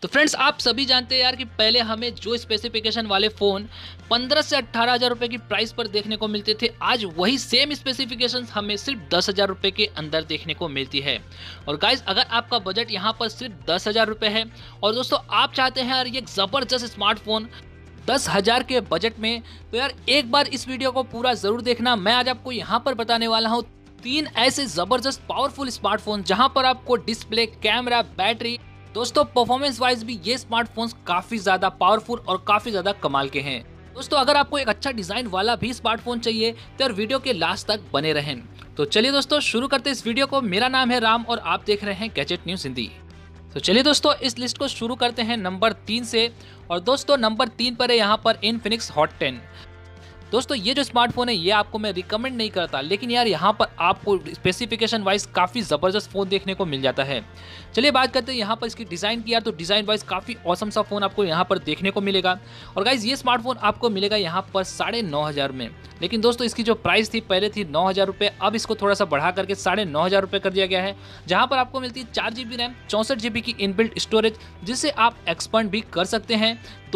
तो फ्रेंड्स आप सभी जानते हैं यार कि पहले हमें जो स्पेसिफिकेशन वाले फ़ोन 15 से 18 हज़ार रुपये की प्राइस पर देखने को मिलते थे, आज वही सेम स्पेसिफिकेशंस हमें सिर्फ 10 हज़ार रुपये के अंदर देखने को मिलती है। और गाइज अगर आपका बजट यहाँ पर सिर्फ 10 हज़ार रुपये है और दोस्तों आप चाहते हैं यार ये एक ज़बरदस्त स्मार्टफोन 10 हज़ार के बजट में, तो यार एक बार इस वीडियो को पूरा ज़रूर देखना। मैं आज आपको यहाँ पर बताने वाला हूँ 3 ऐसे ज़बरदस्त पावरफुल स्मार्टफोन जहाँ पर आपको डिस्प्ले, कैमरा, बैटरी, दोस्तों परफॉर्मेंस वाइज भी ये स्मार्टफोन्स काफी ज्यादा पावरफुल और काफी ज्यादा कमाल के हैं। दोस्तों अगर आपको एक अच्छा डिजाइन वाला भी स्मार्टफोन चाहिए तो यार वीडियो के लास्ट तक बने रहें। तो चलिए दोस्तों शुरू करते हैं इस वीडियो को। मेरा नाम है राम और आप देख रहे हैं गैजेट न्यूज हिंदी। तो चलिए दोस्तों इस लिस्ट को शुरू करते हैं नंबर 3 से। और दोस्तों नंबर 3 पर है यहाँ पर इनफिनिक्स हॉट 10। दोस्तों ये जो स्मार्टफोन है ये आपको मैं रिकमेंड नहीं करता, लेकिन यार यहाँ पर आपको स्पेसिफिकेशन वाइज काफ़ी ज़बरदस्त फ़ोन देखने को मिल जाता है। चलिए बात करते हैं यहाँ पर इसकी डिज़ाइन की यार, तो डिज़ाइन वाइज काफ़ी औसम सा फ़ोन आपको यहाँ पर देखने को मिलेगा। और गाइज ये स्मार्टफोन आपको मिलेगा यहाँ पर 9,500 में, लेकिन दोस्तों इसकी जो प्राइस थी पहले थी 9,000 रुपये, अब इसको थोड़ा सा बढ़ा करके 9,500 रुपये कर दिया गया है। जहाँ पर आपको मिलती है 4 GB रैम, 64 GB की इनबिल्ट स्टोरेज, जिससे आप एक्सपेंड भी कर सकते हैं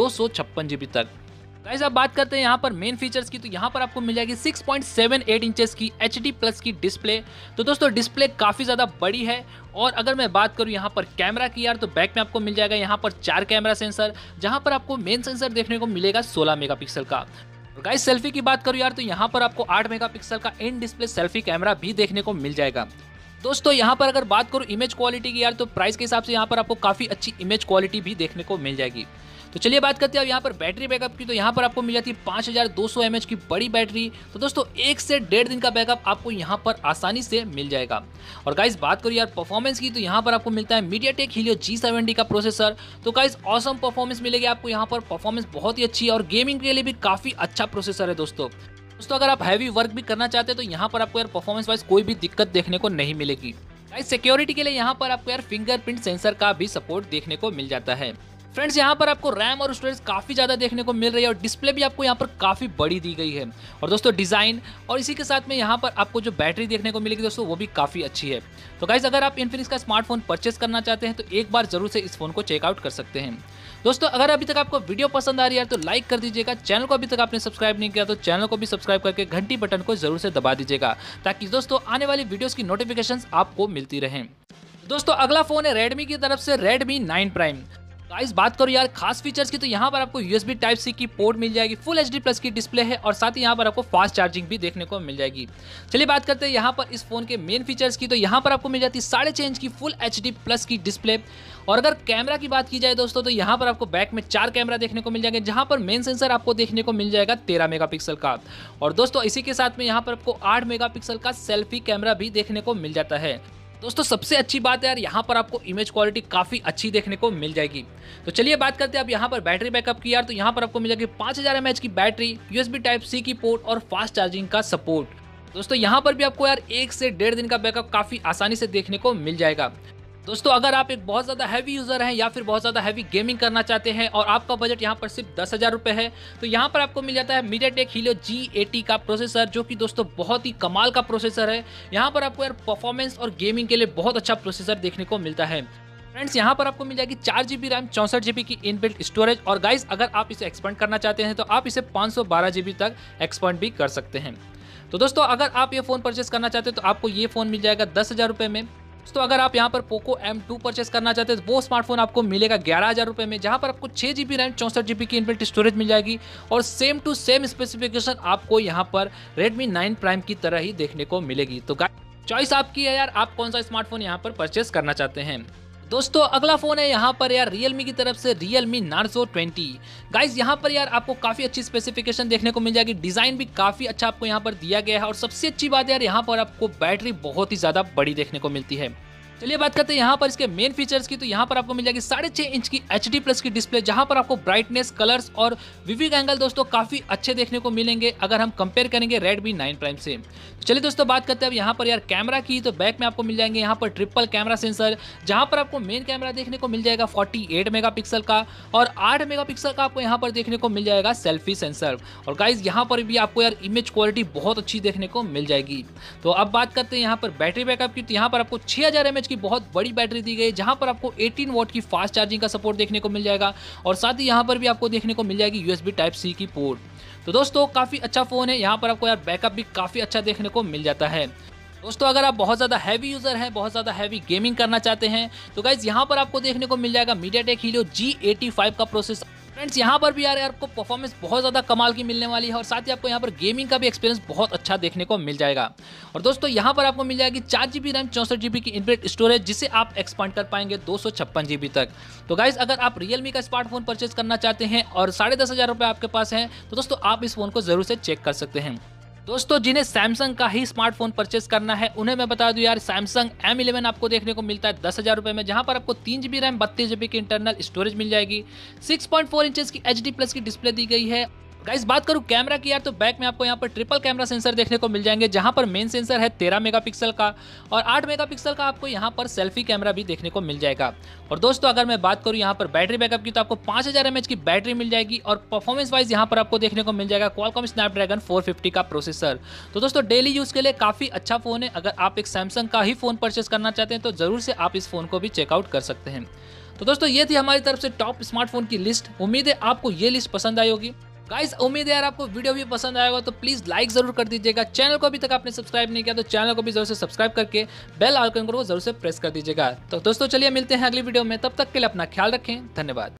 256 GB तक। गाइस अब बात करते हैं यहाँ पर मेन फीचर्स की, तो यहाँ पर आपको मिल जाएगी 6.78 इंचेस की HD प्लस की डिस्प्ले। तो दोस्तों डिस्प्ले काफ़ी ज़्यादा बड़ी है। और अगर मैं बात करूँ यहाँ पर कैमरा की यार, तो बैक में आपको मिल जाएगा यहाँ पर 4 कैमरा सेंसर, जहाँ पर आपको मेन सेंसर देखने को मिलेगा 16 मेगापिक्सल का। और गाइस सेल्फी की बात करूँ यार, तो यहाँ पर आपको 8 मेगापिक्सल का इन डिस्प्ले सेल्फी कैमरा भी देखने को मिल जाएगा। दोस्तों यहाँ पर अगर बात करूँ इमेज क्वालिटी की यार, तो प्राइस के हिसाब से यहाँ पर आपको काफ़ी अच्छी इमेज क्वालिटी भी देखने को मिल जाएगी। तो चलिए बात करते हैं अब यहाँ पर बैटरी बैकअप की, तो यहाँ पर आपको मिल जाती है 5200 mAh की बड़ी बैटरी। तो दोस्तों 1 से 1.5 दिन का बैकअप आपको यहाँ पर आसानी से मिल जाएगा। और गाइस बात करूँ यार परफॉर्मेंस की, तो यहाँ पर आपको मिलता है MediaTek Helio G70 का प्रोसेसर। तो गाइस ऑसम परफॉर्मेंस मिलेगी आपको यहाँ पर, परफॉर्मेंस बहुत ही अच्छी है और गेमिंग के लिए भी काफ़ी अच्छा प्रोसेसर है। दोस्तों अगर आप हैवी वर्क भी करना चाहते हैं तो यहाँ पर आपको यार परफॉर्मेंस वाइज कोई भी दिक्कत देखने को नहीं मिलेगी। गाइस सिक्योरिटी के लिए यहाँ पर आपको यार फिंगरप्रिंट सेंसर का भी सपोर्ट देखने को मिल जाता है। फ्रेंड्स यहाँ पर आपको रैम और स्टोरेज काफ़ी ज़्यादा देखने को मिल रही है और डिस्प्ले भी आपको यहाँ पर काफ़ी बड़ी दी गई है। और दोस्तों डिज़ाइन और इसी के साथ में यहाँ पर आपको जो बैटरी देखने को मिलेगी दोस्तों वो भी काफ़ी अच्छी है। तो गाइस अगर आप इनफिनिक्स का स्मार्टफोन परचेस करना चाहते हैं तो एक बार जरूर से इस फोन को चेकआउट कर सकते हैं। दोस्तों अगर अभी तक आपको वीडियो पसंद आ रही है तो लाइक कर दीजिएगा। चैनल को अभी तक आपने सब्सक्राइब नहीं किया तो चैनल को भी सब्सक्राइब करके घंटी बटन को जरूर से दबा दीजिएगा, ताकि दोस्तों आने वाली वीडियोस की नोटिफिकेशंस आपको मिलती रहें। दोस्तों अगला फोन है रेडमी की तरफ से रेडमी 9 प्राइम। गाइस बात करो यार खास फीचर्स की, तो यहाँ पर आपको USB Type-C की पोर्ट मिल जाएगी, फुल HD प्लस की डिस्प्ले है और साथ ही यहाँ पर आपको फास्ट चार्जिंग भी देखने को मिल जाएगी। चलिए बात करते हैं यहाँ पर इस फोन के मेन फीचर्स की, तो यहाँ पर आपको मिल जाती है 6.5 इंच की फुल HD प्लस की डिस्प्ले। और अगर कैमरा की बात की जाए दोस्तों, तो यहाँ पर आपको बैक में 4 कैमरा देखने को मिल जाएंगे, जहाँ पर मेन सेंसर आपको देखने को मिल जाएगा 13 मेगापिक्सल का। और दोस्तों इसी के साथ में यहाँ पर आपको 8 मेगापिक्सल का सेल्फी कैमरा भी देखने को मिल जाता है। दोस्तों सबसे अच्छी बात है यार यहाँ पर आपको इमेज क्वालिटी काफ़ी अच्छी देखने को मिल जाएगी। तो चलिए बात करते हैं अब यहाँ पर बैटरी बैकअप की यार, तो यहाँ पर आपको मिल जाएगी 5000 mAh की बैटरी, USB Type-C की पोर्ट और फास्ट चार्जिंग का सपोर्ट। दोस्तों यहाँ पर भी आपको यार 1 से 1.5 दिन का बैकअप काफ़ी आसानी से देखने को मिल जाएगा। दोस्तों अगर आप एक बहुत ज़्यादा हैवी यूज़र हैं या फिर बहुत ज़्यादा हैवी गेमिंग करना चाहते हैं और आपका बजट यहाँ पर सिर्फ 10,000 रुपये है, तो यहाँ पर आपको मिल जाता है MediaTek Helio G80 का प्रोसेसर, जो कि दोस्तों बहुत ही कमाल का प्रोसेसर है। यहाँ पर आपको यार परफॉर्मेंस और गेमिंग के लिए बहुत अच्छा प्रोसेसर देखने को मिलता है। फ्रेंड्स यहाँ पर आपको मिल जाएगी 4 GB रैम, 64 GB की इनबिल्ट स्टोरेज। और गाइस अगर आप इसे एक्सपेंड करना चाहते हैं तो आप इसे 512 GB तक एक्सपेंड भी कर सकते हैं। तो दोस्तों अगर आप ये फ़ोन परचेस करना चाहते हैं तो आपको ये फ़ोन मिल जाएगा 10,000 रुपये में। तो अगर आप यहाँ पर Poco M2 परचेस करना चाहते हैं तो वो स्मार्टफोन आपको मिलेगा 11,000 रुपये में, जहाँ पर आपको 6 GB रैम, 64 GB की इनबिल्ट स्टोरेज मिल जाएगी और सेम टू सेम स्पेसिफिकेशन आपको यहाँ पर Redmi 9 प्राइम की तरह ही देखने को मिलेगी। तो चॉइस आपकी है यार, आप कौन सा स्मार्टफोन यहाँ पर परचेस करना चाहते हैं। दोस्तों अगला फोन है यहाँ पर यार Realme की तरफ से Realme Narzo 20। गाइज यहाँ पर यार आपको काफ़ी अच्छी स्पेसिफिकेशन देखने को मिल जाएगी, डिज़ाइन भी काफ़ी अच्छा आपको यहाँ पर दिया गया है और सबसे अच्छी बात यार यहाँ पर आपको बैटरी बहुत ही ज़्यादा बड़ी देखने को मिलती है। चलिए बात करते हैं यहाँ पर इसके मेन फीचर्स की, तो यहाँ पर आपको मिल जाएगी 6.5 इंच की HD प्लस की डिस्प्ले, जहाँ पर आपको ब्राइटनेस, कलर्स और विविंग एंगल दोस्तों काफ़ी अच्छे देखने को मिलेंगे अगर हम कंपेयर करेंगे Redmi 9 प्राइम से। चलिए दोस्तों बात करते हैं अब यहाँ पर यार कैमरा की, तो बैक में आपको मिल जाएंगे यहाँ पर ट्रिपल कैमरा सेंसर, जहाँ पर आपको मेन कैमरा देखने को मिल जाएगा 48 मेगापिक्सल का और 8 मेगापिक्सल का आपको यहाँ पर देखने को मिल जाएगा सेल्फी सेंसर। और गाइज यहाँ पर भी आपको यार इमेज क्वालिटी बहुत अच्छी देखने को मिल जाएगी। तो अब बात करते हैं यहाँ पर बैटरी बैकअप की, तो यहाँ पर आपको 6000 mAh की बहुत बड़ी बैटरी दी गई है, जहां पर आपको 18 वॉट की फास्ट चार्जिंग का सपोर्ट देखने को मिल जाएगा और साथ ही यहाँ पर भी आपको देखने को मिल जाएगी USB Type-C की पोर्ट। तो दोस्तों काफ़ी अच्छा फ़ोन है, यहाँ पर आपको यार बैकअप भी काफ़ी अच्छा देखने को मिल जाता है। दोस्तों अगर आप बहुत ज़्यादा हैवी यूज़र हैं, बहुत ज़्यादा हैवी गेमिंग करना चाहते हैं, तो गाइज़ यहाँ पर आपको देखने को मिल जाएगा MediaTek Helio G85 का प्रोसेसर। फ्रेंड्स यहाँ पर भी यार आपको परफॉर्मेंस बहुत ज़्यादा कमाल की मिलने वाली है और साथ ही आपको यहाँ पर गेमिंग का भी एक्सपीरियंस बहुत अच्छा देखने को मिल जाएगा। और दोस्तों यहाँ पर आपको मिल जाएगी 4GB रैम 64GB की इनबिल्ट स्टोरेज, जिसे आप एक्सपांड कर पाएंगे 256GB तक। तो गाइज अगर आप Realme का स्मार्टफोन परचेज करना चाहते हैं और 10,500 रुपये आपके पास हैं, तो दोस्तों आप इस फोन को जरूर से चेक कर सकते हैं। दोस्तों जिन्हें सैमसंग का ही स्मार्टफोन परचेस करना है, उन्हें मैं बता दूं यार, सैमसंग M11 आपको देखने को मिलता है 10,000 रुपये में, जहां पर आपको 3GB रैम 32GB की इंटरनल स्टोरेज मिल जाएगी। 6.4 इंचेस की HD+ की डिस्प्ले दी गई है। गाइस बात करूं कैमरा की यार, तो बैक में आपको यहाँ पर ट्रिपल कैमरा सेंसर देखने को मिल जाएंगे, जहां पर मेन सेंसर है 13 मेगापिक्सल का और 8 मेगापिक्सल का आपको यहाँ पर सेल्फी कैमरा भी देखने को मिल जाएगा। और दोस्तों अगर मैं बात करूं यहाँ पर बैटरी बैकअप की, तो आपको 5000 mAh की बैटरी मिल जाएगी और परफॉर्मेंस वाइज यहाँ पर आपको देखने को मिल जाएगा Qualcomm Snapdragon 450 का प्रोसेसर। तो दोस्तों डेली यूज के लिए काफी अच्छा फोन है। अगर आप एक सैमसंग का ही फोन परचेस करना चाहते हैं, तो जरूर से आप इस फोन को भी चेकआउट कर सकते हैं। तो दोस्तों ये थी हमारी तरफ से टॉप स्मार्टफोन की लिस्ट। उम्मीद है आपको ये लिस्ट पसंद आई होगी। गाइस उम्मीद है यार आपको वीडियो भी पसंद आएगा, तो प्लीज लाइक जरूर कर दीजिएगा। चैनल को अभी तक आपने सब्सक्राइब नहीं किया, तो चैनल को भी जरूर से सब्सक्राइब करके बेल आइकन को जरूर से प्रेस कर दीजिएगा। तो दोस्तों चलिए मिलते हैं अगली वीडियो में, तब तक के लिए अपना ख्याल रखें। धन्यवाद।